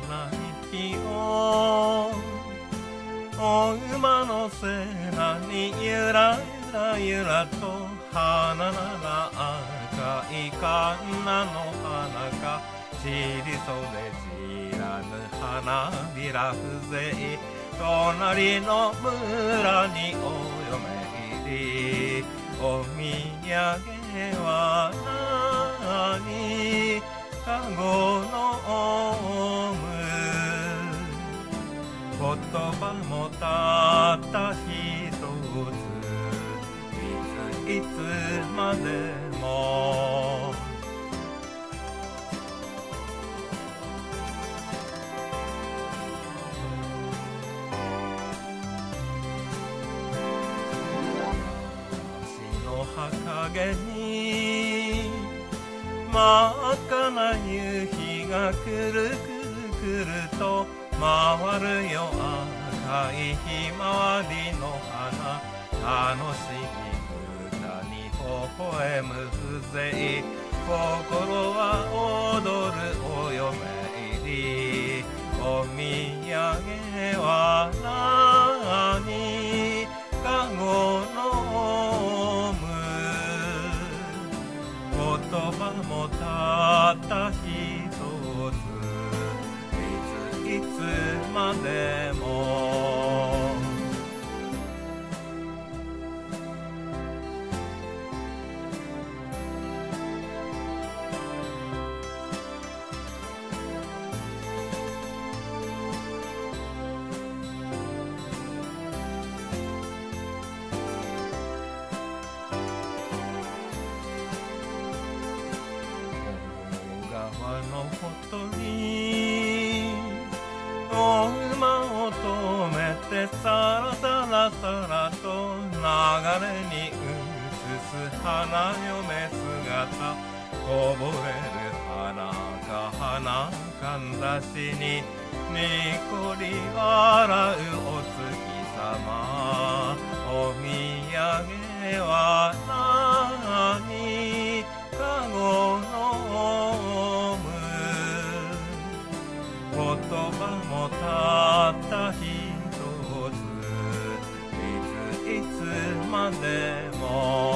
息をお馬の背中にゆらゆらゆらと花なら赤いカンナの花か散りそれ知らぬ花びら風情隣の村にお嫁入りお土産は何かごのおむ言葉もたった一ついつまでも私の墓毛に真っ赤な夕日がくるくるくると回るよ赤いひまわりの花楽しみ歌に微笑む風情心は踊るお嫁入りお土産は何かごのむ言葉もたった一ついつまでも川のほとりお馬を止めてさらさらさらと流れに映す花嫁姿こぼれる花か花かんざしににこり笑うお月様お土産は何かごのむ言葉もたった一ついつまでも